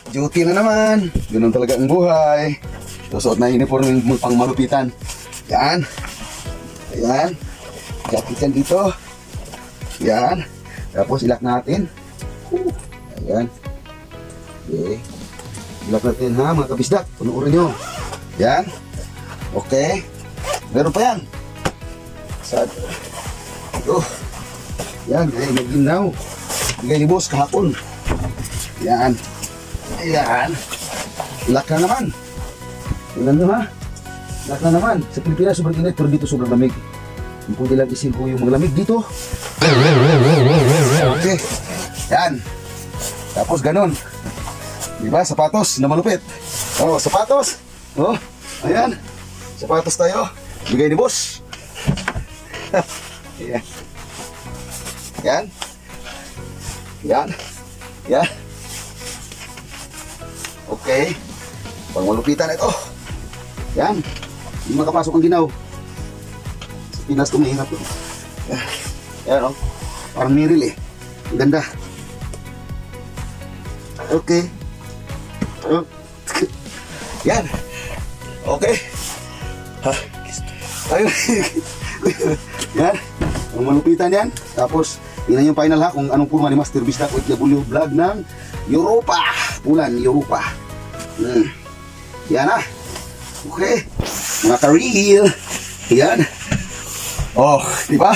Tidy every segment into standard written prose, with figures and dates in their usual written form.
duty na naman. Ganun talaga ang buhay. Susuot na uniform yung pang malupitan. Yan. Ayan. Jacket yan dito. Yan. Tapos ilak natin. Ayan. Okay. Ilak natin ha mga kabisdak. Punuurin nyo. Yan. Okay. Meron pa yan. Sad. Yan. Ay, naginaw. Bigay ni boss kahapon. Yan. Ayan. Ilak na naman. Tingnan nyo ha. Ilak na naman. Sa Pilipinas sobrang init pero dito sobrang lamig. Hindi po nilang isin ko yung mga lamig dito. Okay. Yan. Tapos ganun. Diba? Sapatos na malupit. Oh, sapatos. Oh, ayan. Sapatos tayo. Bigay ni boss. Ayan. Yan. Yan. Yan. Okay. Pang malupitan ito. Yan. Hindi makapasok ang ginaw. Sa Pinas ito mahirap. Yan o. Parang miril eh. Ang ganda. Okay. Yan. Okay. Ayun. Yan. Ang malupitan yan. Tapos, tingnan yung final ha kung anong purma ni Master Bisdak OFW vlog ng Europa. Pulan, Europa. Yan ha. Okay. Mga ka-real. Yan. Oh, di ba?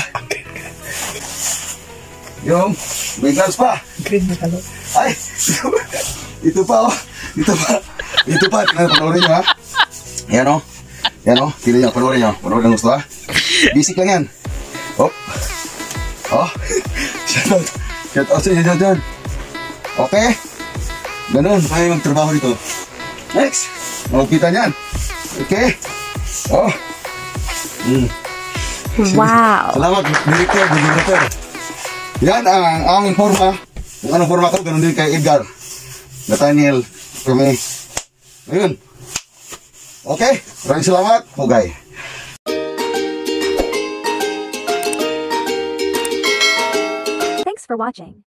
Yung, may gloves pa. Green na talo. Ay, ito pa oh. Ito pa. Ito pa. Panoorin nyo ha. Yan oh. Yan oh. Tingnan nyo. Panoorin nyo. Panoorin ang gusto ha. Basic lang yan. Oh. Oh. Shout out. Shout out sa inyo dyan. Okay. Ganun. Kaya magtrabaho dito. Next. Makikita niyan. Okay. Oh. Wow. Salamat, Director, Director. Yan ang aming forma. Kung anong forma ko, ganun din kay Edgar. Nathaniel, kami. Ayun. Okay. Maraming salamat. Okay. Thanks for watching.